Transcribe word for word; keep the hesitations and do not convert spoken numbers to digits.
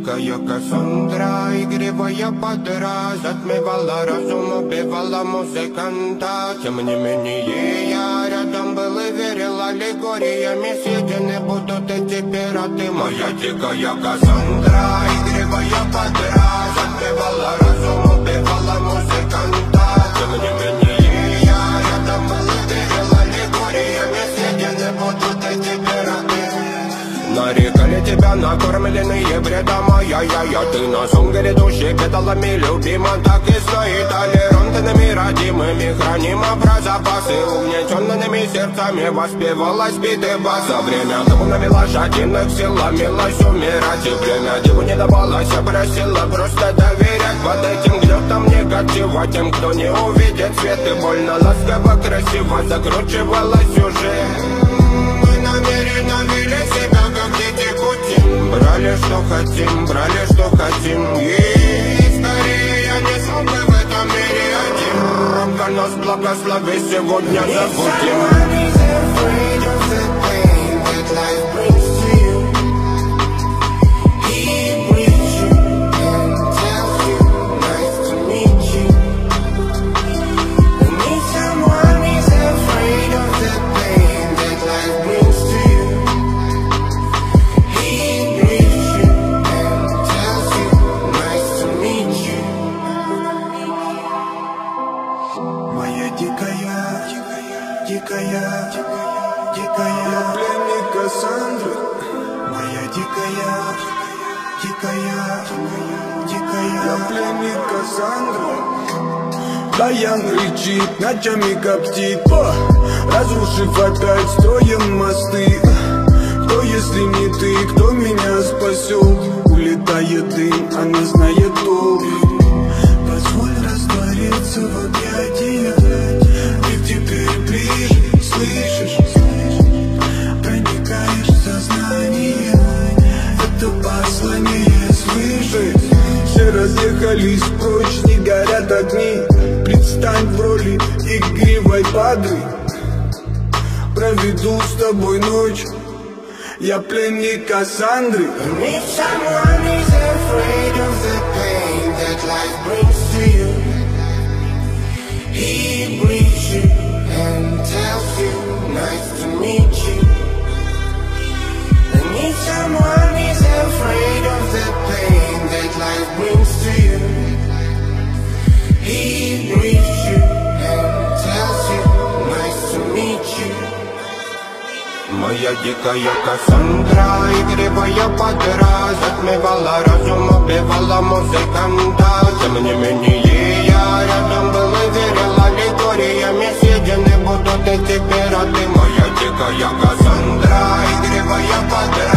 дикая Кассандра, игривая подра, затмевала разум, убивала музыканта. Тем не менее я рядом был и верил аллегориями съедены будут эти пираты. Моя дикая Кассандра, игривая подра, затмевала разум, убивала музыканта. Тем не менее я рядом был и верил аллегориями съедены будут эти пираты. Нарекали тебя накормленные бредом, ай-яй-яй, ты на сунгере души педалами любима. Так и стоит толерантными, родимыми, хранима про запасы. Угнетенными сердцами воспевалась биты бас. За время табунами лошадиных сил ломилась умирать. И время диву не давалось, я просила просто доверять. Под этим гнетом негатива тем, кто не увидит свет. И больно ласково, красиво закручивала сюжет. Мы намеренно вели себя как дети Путин. Брали что хотим, брали что хотим. И скорее я не смог бы в этом мире один. Рамка нас благослови, сегодня забудем. Дикая, дикая, дикая, пленник Кассандры. Моя дикая, дикая, дикая, пленник Кассандры. Даян кричит, ночами коптит, о, разрушив опять строем мосты. Кто, если не ты, кто меня спасет? Улетает дым, она знает толк. Позволь раствориться в объятиях. Ты теперь ближе, слышишь? Проникаешь в сознание. Это послание слышишь? Все разъехались прочь, не горят огни. Предстань в роли игривой падры. Проведу с тобой ночь. Я пленник Кассандры. If someone is afraid of the pain that life brings to you, he greets you and tells you, nice to meet you. And if someone is afraid of the pain that life brings to you, he greets you and tells you, nice to meet you. Моя дикая Кассандра, игривая подра, затмевала разум, убивала музыканта. Тем не менее я рядом был и верил аллегориями съедены будут эти пираты. Моя дикая Кассандра, игривая подра.